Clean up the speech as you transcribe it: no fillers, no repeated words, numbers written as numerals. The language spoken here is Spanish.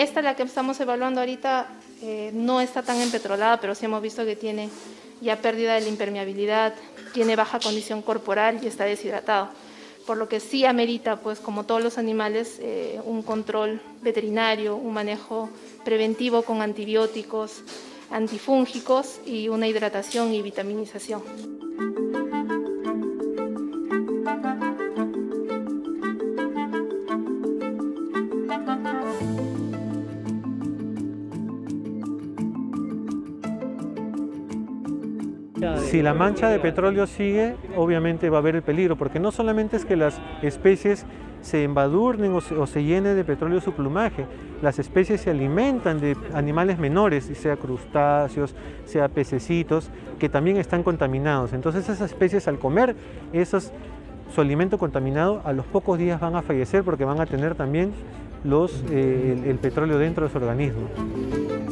Esta, la que estamos evaluando ahorita, no está tan empetrolada, pero sí hemos visto que tiene ya pérdida de la impermeabilidad, tiene baja condición corporal y está deshidratado. Por lo que sí amerita, pues como todos los animales, un control veterinario, un manejo preventivo con antibióticos, antifúngicos y una hidratación y vitaminización. Si la mancha de petróleo sigue, obviamente va a haber el peligro, porque no solamente es que las especies se embadurnen o se llenen de petróleo su plumaje, las especies se alimentan de animales menores, sea crustáceos, sea pececitos, que también están contaminados. Entonces esas especies, al comer su alimento contaminado, a los pocos días van a fallecer porque van a tener también el petróleo dentro de su organismo.